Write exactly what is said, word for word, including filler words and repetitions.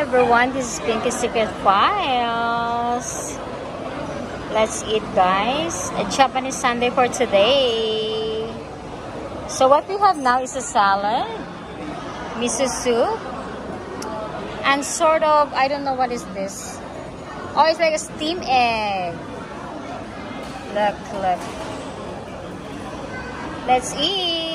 everyone, this is Pinky Secret Files. Let's eat, guys. A Japanese Sunday for today. So what we have now is a salad, miso soup, and sort of, I don't know what is this. Oh, it's like a steamed egg. Look, look. Let's eat.